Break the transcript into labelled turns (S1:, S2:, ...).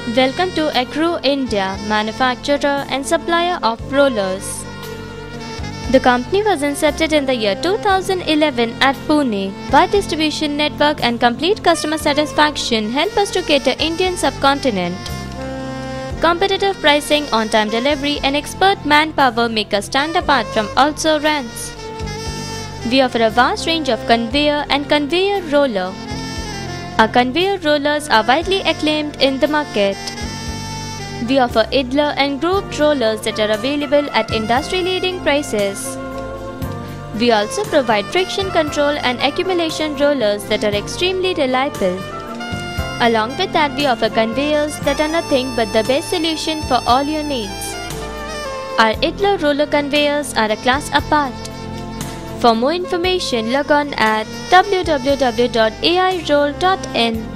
S1: Welcome to Accrue India, manufacturer and supplier of rollers. The company was incepted in the year 2011 at Pune. Wide distribution network and complete customer satisfaction help us to cater Indian subcontinent. Competitive pricing, on-time delivery and expert manpower make us stand apart from also-rans. We offer a vast range of conveyor and conveyor roller. Our conveyor rollers are widely acclaimed in the market. We offer idler and grooved rollers that are available at industry-leading prices. We also provide friction control and accumulation rollers that are extremely reliable. Along with that, we offer conveyors that are nothing but the best solution for all your needs. Our idler roller conveyors are a class apart. For more information, log on at www.airoll.in.